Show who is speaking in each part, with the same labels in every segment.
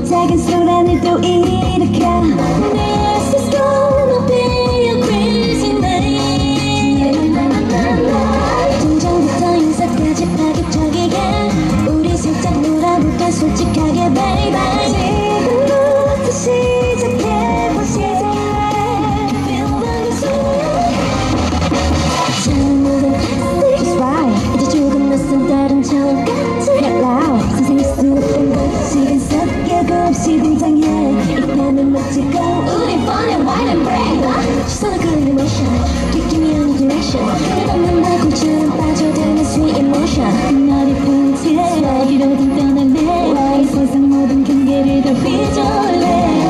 Speaker 1: 작은 소란을 또 일으켜 This is gonna be a crazy night 등장부터 인사까지 파격적이게 우리 살짝 놀아볼까 솔직하게 baby 지금부터 시작해보시자 Feel the soul 모든 That's right 이제 조금 낯선 다른 처음 같아 Get loud 세상에 수 없던 것 시간 섞여 없이 등장해 이때는 멋지고 우리 fun and wild and brave 시선을 끄는 emotion 느낌이 아닌 direction 끝없는 발굴처럼 빠져드는 sweet emotion 너를 본 채 어디로 등떠날래 이 세상 모든 경계를 다 휘저을래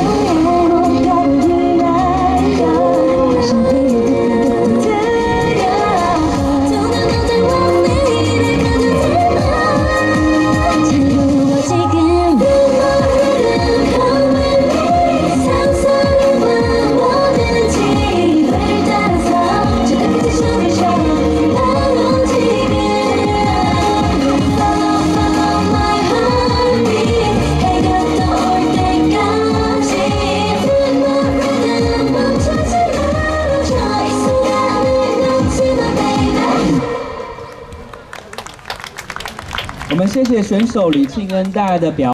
Speaker 2: 我们谢谢选手李庆恩带来的表演。